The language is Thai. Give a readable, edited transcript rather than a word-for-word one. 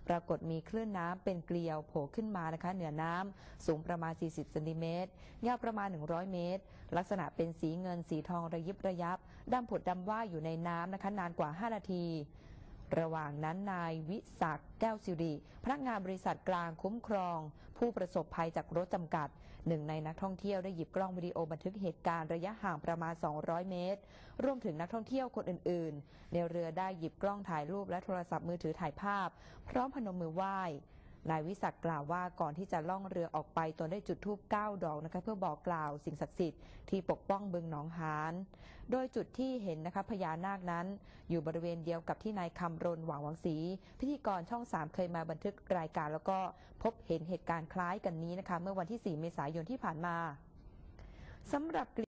ปรากฏมีคลื่นน้ำเป็นเกลียวโผล่ขึ้นมานะคะเหนือน้ำสูงประมาณ40 เซนติเมตรยาวประมาณ100 เมตรลักษณะเป็นสีเงินสีทองระยิบระยับดำผุดดำว่ายอยู่ในน้ำนะคะนานกว่า5 นาทีระหว่างนั้นนายวิศักดิ์แก้วสิริพนักงานบริษัทกลางคุ้มครองผู้ประสบภัยจากรถจำกัดหนึ่งในนักท่องเที่ยวได้หยิบกล้องวิดีโอบันทึกเหตุการณ์ระยะห่างประมาณ200 เมตรรวมถึงนักท่องเที่ยวคนอื่นๆในเรือได้หยิบกล้องถ่ายรูปและโทรศัพท์มือถือถ่ายภาพพร้อมพนมมือไหว้นายวิศักดิ์กล่าวว่าก่อนที่จะล่องเรือออกไปตนได้จุดธูป9 ดอกนะคะเพื่อบอกกล่าวสิ่งศักดิ์สิทธิ์ที่ปกป้องบึงหนองหานโดยจุดที่เห็นนะคะพญานาคนั้นอยู่บริเวณเดียวกับที่นายคำรณหว่างวังศรีพิธีกรช่อง3เคยมาบันทึกรายการแล้วก็พบเห็นเหตุการณ์คล้ายกันนี้นะคะเมื่อวันที่4 เมษายนที่ผ่านมาสำหรับ